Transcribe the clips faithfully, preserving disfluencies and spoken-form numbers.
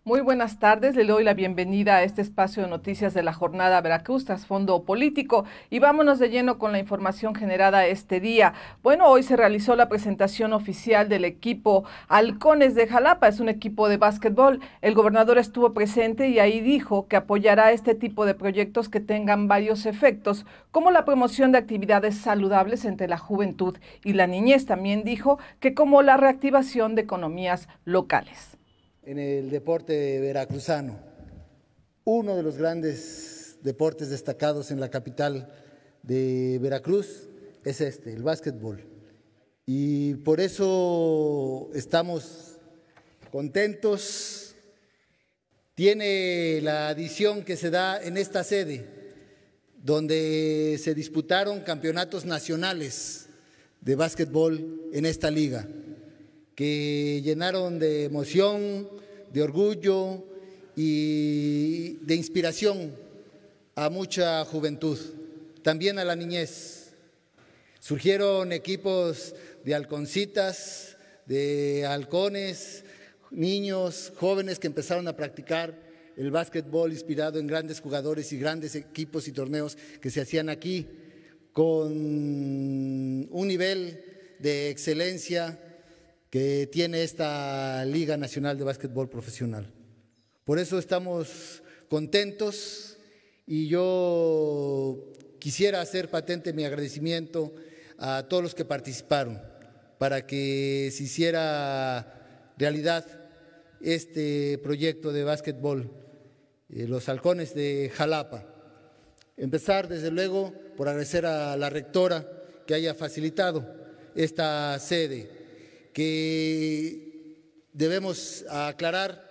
Muy buenas tardes, le doy la bienvenida a este espacio de noticias de la jornada Veracruz, trasfondo político, y vámonos de lleno con la información generada este día. Bueno, hoy se realizó la presentación oficial del equipo Halcones de Jalapa, es un equipo de básquetbol. El gobernador estuvo presente y ahí dijo que apoyará este tipo de proyectos que tengan varios efectos, como la promoción de actividades saludables entre la juventud y la niñez. También dijo que como la reactivación de economías locales. En el deporte veracruzano, uno de los grandes deportes destacados en la capital de Veracruz es este, el básquetbol. Y por eso estamos contentos. Tiene la adición que se da en esta sede, donde se disputaron campeonatos nacionales de básquetbol en esta liga, que llenaron de emoción, de orgullo y de inspiración a mucha juventud, también a la niñez. Surgieron equipos de halconcitas, de halcones, niños, jóvenes que empezaron a practicar el básquetbol inspirado en grandes jugadores y grandes equipos y torneos que se hacían aquí, con un nivel de excelencia que tiene esta Liga Nacional de Básquetbol Profesional. Por eso estamos contentos y yo quisiera hacer patente mi agradecimiento a todos los que participaron para que se hiciera realidad este proyecto de básquetbol, eh, los Halcones de Jalapa. Empezar desde luego por agradecer a la rectora que haya facilitado esta sede, que debemos aclarar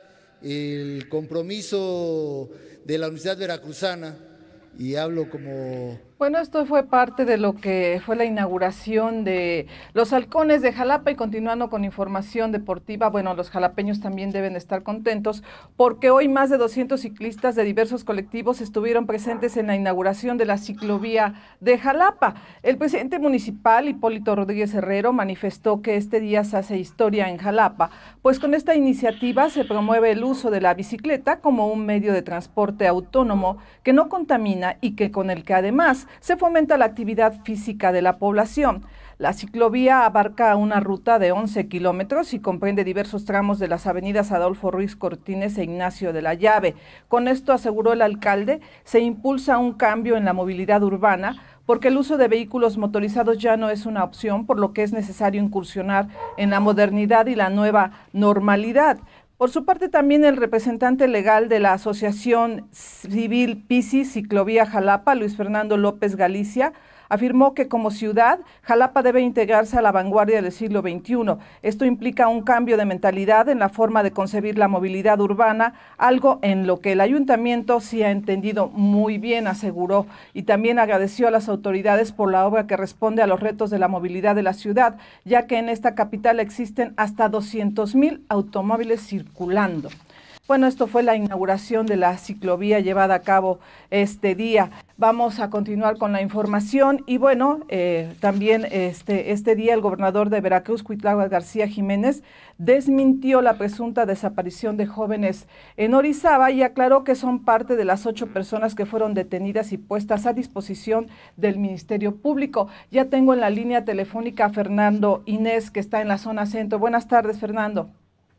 el compromiso de la Universidad Veracruzana, y hablo como… Bueno, esto fue parte de lo que fue la inauguración de los Halcones de Jalapa, y continuando con información deportiva, bueno, los jalapeños también deben estar contentos porque hoy más de doscientos ciclistas de diversos colectivos estuvieron presentes en la inauguración de la ciclovía de Jalapa. El presidente municipal, Hipólito Rodríguez Herrero, manifestó que este día se hace historia en Jalapa, pues con esta iniciativa se promueve el uso de la bicicleta como un medio de transporte autónomo que no contamina y que con el que además se fomenta la actividad física de la población. La ciclovía abarca una ruta de once kilómetros y comprende diversos tramos de las avenidas Adolfo Ruiz Cortines e Ignacio de la Llave. Con esto, aseguró el alcalde, se impulsa un cambio en la movilidad urbana porque el uso de vehículos motorizados ya no es una opción, por lo que es necesario incursionar en la modernidad y la nueva normalidad. Por su parte, también el representante legal de la Asociación Civil Pici Ciclovía Jalapa, Luis Fernando López Galicia, afirmó que como ciudad, Jalapa debe integrarse a la vanguardia del siglo veintiuno. Esto implica un cambio de mentalidad en la forma de concebir la movilidad urbana, algo en lo que el ayuntamiento sí ha entendido muy bien, aseguró, y también agradeció a las autoridades por la obra que responde a los retos de la movilidad de la ciudad, ya que en esta capital existen hasta doscientos mil automóviles circulando. Bueno, esto fue la inauguración de la ciclovía llevada a cabo este día. Vamos a continuar con la información y bueno, eh, también este, este día el gobernador de Veracruz, Cuitlahua García Jiménez, desmintió la presunta desaparición de jóvenes en Orizaba y aclaró que son parte de las ocho personas que fueron detenidas y puestas a disposición del Ministerio Público. Ya tengo en la línea telefónica a Fernando Inés, que está en la zona centro. Buenas tardes, Fernando.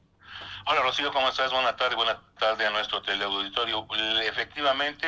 Hola Rocío, ¿cómo estás? Buenas tardes, buenas tardes a nuestro teleauditorio. Efectivamente,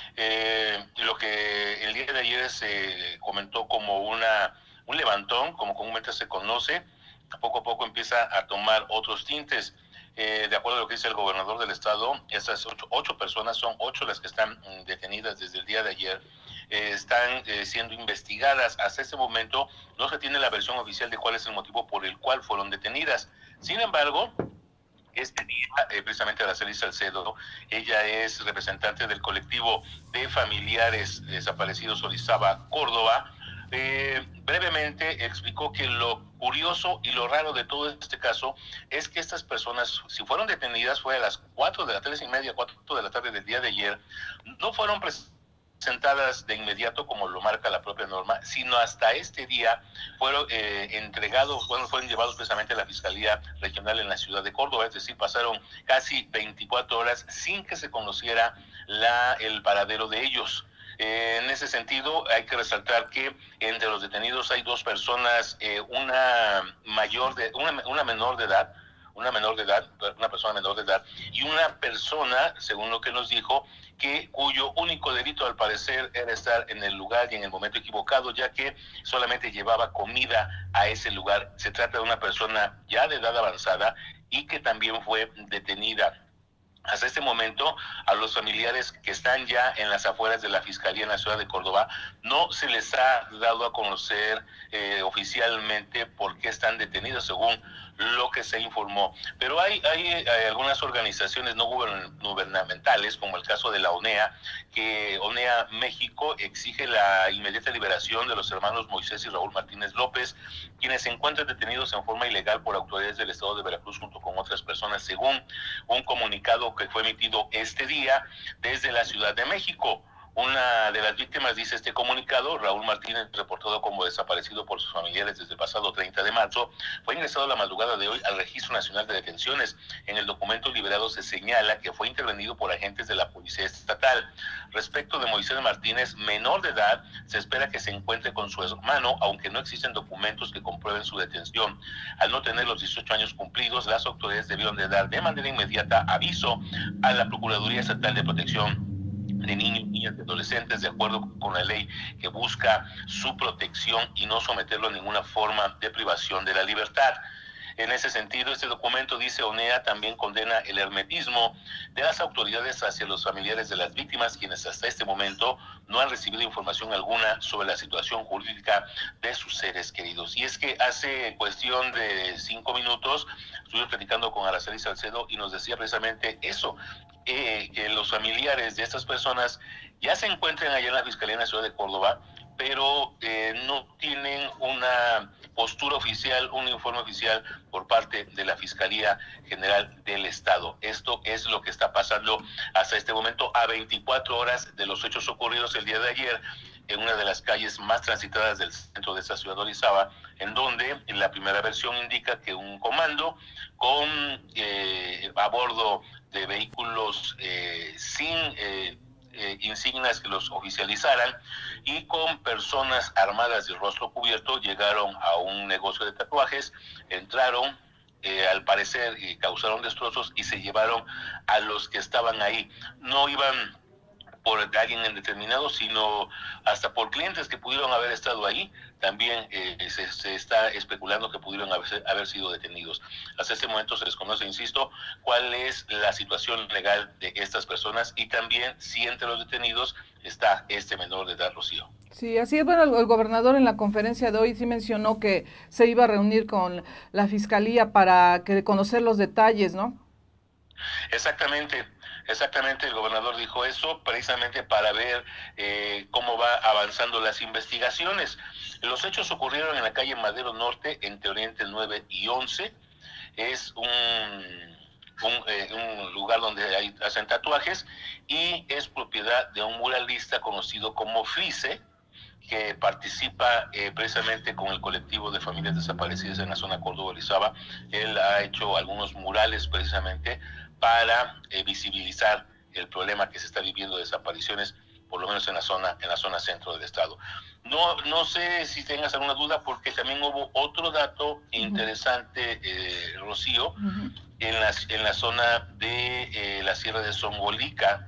eh, lo que el día de ayer se comentó como una un levantón, como comúnmente se conoce, poco a poco empieza a tomar otros tintes. Eh, de acuerdo a lo que dice el gobernador del estado, esas ocho, ocho personas, son ocho las que están detenidas desde el día de ayer, eh, están eh, siendo investigadas. Hasta este momento no se tiene la versión oficial de cuál es el motivo por el cual fueron detenidas. Sin embargo, este día, eh, precisamente Araceli Salcedo, ella es representante del colectivo de familiares desaparecidos Orizaba, Córdoba, eh, brevemente explicó que lo curioso y lo raro de todo este caso es que estas personas, si fueron detenidas, fue a las cuatro de la tarde, y media, cuatro de la tarde del día de ayer, no fueron presentadas presentadas de inmediato como lo marca la propia norma, sino hasta este día fueron eh, entregados, bueno, fueron llevados precisamente a la Fiscalía Regional en la ciudad de Córdoba, es decir, pasaron casi veinticuatro horas sin que se conociera la, el paradero de ellos. Eh, en ese sentido, hay que resaltar que entre los detenidos hay dos personas, eh, una mayor de, una, una menor de edad, una menor de edad, una persona menor de edad, y una persona, según lo que nos dijo, que cuyo único delito al parecer era estar en el lugar y en el momento equivocado, ya que solamente llevaba comida a ese lugar. Se trata de una persona ya de edad avanzada y que también fue detenida. Hasta este momento, a los familiares que están ya en las afueras de la Fiscalía en la ciudad de Córdoba, no se les ha dado a conocer eh, oficialmente por qué están detenidos, según lo que se informó. Pero hay, hay, hay algunas organizaciones no gubernamentales, como el caso de la O N E A, que O N E A México exige la inmediata liberación de los hermanos Moisés y Raúl Martínez López, quienes se encuentran detenidos en forma ilegal por autoridades del estado de Veracruz junto con otras personas, según un comunicado que fue emitido este día desde la Ciudad de México. Una de las víctimas, dice este comunicado, Raúl Martínez, reportado como desaparecido por sus familiares desde el pasado treinta de marzo, fue ingresado la madrugada de hoy al Registro Nacional de Detenciones. En el documento liberado se señala que fue intervenido por agentes de la Policía Estatal. Respecto de Moisés Martínez, menor de edad, se espera que se encuentre con su hermano, aunque no existen documentos que comprueben su detención. Al no tener los dieciocho años cumplidos, las autoridades debieron de dar de manera inmediata aviso a la Procuraduría Estatal de Protección de niños, niñas y adolescentes, de acuerdo con la ley que busca su protección y no someterlo a ninguna forma de privación de la libertad. En ese sentido, este documento, dice O N E A, también condena el hermetismo de las autoridades hacia los familiares de las víctimas, quienes hasta este momento no han recibido información alguna sobre la situación jurídica de sus seres queridos. Y es que hace cuestión de cinco minutos estuve platicando con Araceli Salcedo y nos decía precisamente eso, eh, que los familiares de estas personas ya se encuentran allá en la Fiscalía en la ciudad de Córdoba, pero eh, no tienen una postura oficial, un informe oficial por parte de la Fiscalía General del Estado. Esto es lo que está pasando hasta este momento, a veinticuatro horas de los hechos ocurridos el día de ayer, en una de las calles más transitadas del centro de esta ciudad de Orizaba, en donde en la primera versión indica que un comando con eh, a bordo de vehículos eh, sin eh, eh, insignias que los oficializaran y con personas armadas y rostro cubierto llegaron a un negocio de tatuajes, entraron, eh, al parecer y causaron destrozos y se llevaron a los que estaban ahí. No iban por alguien en determinado, sino hasta por clientes que pudieron haber estado ahí. También eh, se, se está especulando que pudieron haber, haber sido detenidos. Hasta este momento se desconoce, insisto, cuál es la situación legal de estas personas y también si entre los detenidos está este menor de edad, Rocío. Sí, así es. Bueno, el, el gobernador en la conferencia de hoy sí mencionó que se iba a reunir con la Fiscalía para que conocer los detalles, ¿no? Exactamente. Exactamente, el gobernador dijo eso precisamente para ver eh, cómo va avanzando las investigaciones. Los hechos ocurrieron en la calle Madero Norte, entre Oriente nueve y once. Es un, un, eh, un lugar donde hay, hacen tatuajes y es propiedad de un muralista conocido como Frice, que participa eh, precisamente con el colectivo de familias desaparecidas en la zona Córdoba-Orizaba. Él ha hecho algunos murales precisamente para eh, visibilizar el problema que se está viviendo de desapariciones, por lo menos en la zona en la zona centro del estado. No no sé si tengas alguna duda, porque también hubo otro dato uh-huh. interesante, eh, Rocío, uh-huh. en, la, en la zona de eh, la Sierra de Zongolica.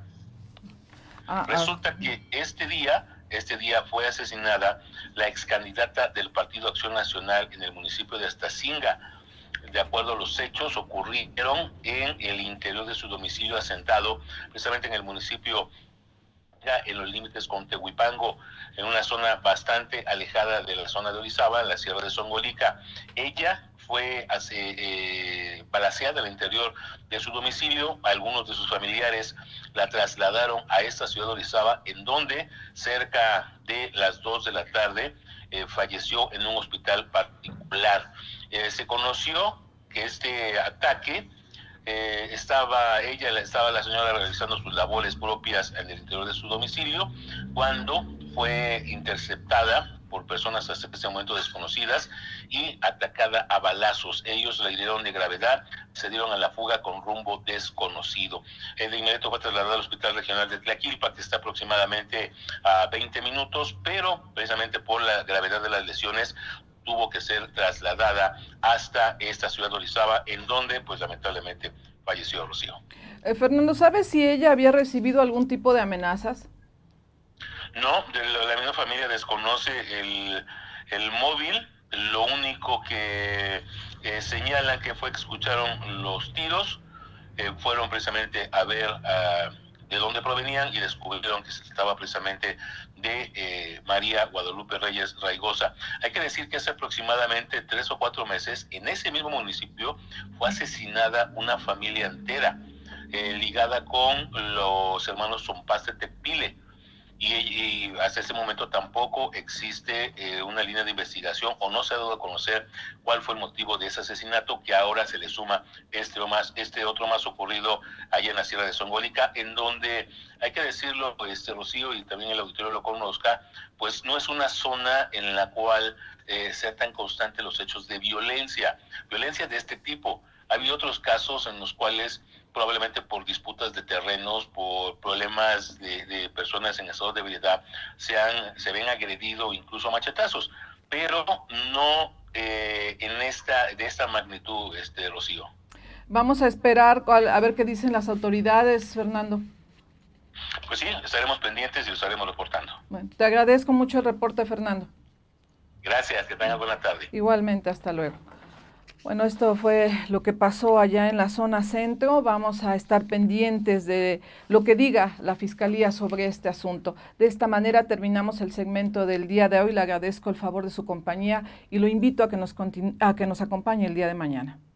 Ah, Resulta ah. que este día, este día fue asesinada la ex candidata del Partido Acción Nacional en el municipio de Astacinga. De acuerdo a los hechos, ocurrieron en el interior de su domicilio asentado, precisamente en el municipio, en los límites con Tehuipango, en una zona bastante alejada de la zona de Orizaba, en la Sierra de Zongolica. Ella fue eh, balaceada al interior de su domicilio. Algunos de sus familiares la trasladaron a esta ciudad de Orizaba, en donde cerca de las dos de la tarde eh, falleció en un hospital particular. Eh, se conoció que este ataque eh, estaba ella, estaba la señora realizando sus labores propias en el interior de su domicilio cuando fue interceptada por personas hasta ese momento desconocidas y atacada a balazos. Ellos la hirieron de gravedad, se dieron a la fuga con rumbo desconocido. Eh, de inmediato fue trasladada al Hospital Regional de Tlaquilpa, que está aproximadamente a veinte minutos, pero precisamente por la gravedad de las lesiones tuvo que ser trasladada hasta esta ciudad de Orizaba, en donde pues lamentablemente falleció Rocío. Eh, Fernando, ¿sabes si ella había recibido algún tipo de amenazas? No, de la, la misma familia desconoce el, el móvil. Lo único que eh, señalan que fue que escucharon los tiros, eh, fueron precisamente a ver uh, de dónde provenían y descubrieron que se trataba precisamente de eh, María Guadalupe Reyes Raigosa. Hay que decir que hace aproximadamente tres o cuatro meses, en ese mismo municipio, fue asesinada una familia entera, eh, ligada con los hermanos Zompaste Tepile. Y, y hasta ese momento tampoco existe eh, una línea de investigación o no se ha dado a conocer cuál fue el motivo de ese asesinato, que ahora se le suma este, o más, este otro más ocurrido allá en la Sierra de Zongolica, en donde, hay que decirlo, este, Rocío, y también el auditorio lo conozca, pues no es una zona en la cual eh, sean tan constantes los hechos de violencia, violencia de este tipo. Ha habido otros casos en los cuales probablemente por disputas de terrenos, por problemas de, de personas en estado de debilidad, se, han, se ven agredidos incluso a machetazos, pero no eh, en esta, de esta magnitud, este, Rocío. Vamos a esperar a ver qué dicen las autoridades, Fernando. Pues sí, estaremos pendientes y lo estaremos reportando. Bueno, te agradezco mucho el reporte, Fernando. Gracias, que tengas buena tarde. Igualmente, hasta luego. Bueno, esto fue lo que pasó allá en la zona centro. Vamos a estar pendientes de lo que diga la Fiscalía sobre este asunto. De esta manera terminamos el segmento del día de hoy. Le agradezco el favor de su compañía y lo invito a que nos, a que nos acompañe el día de mañana.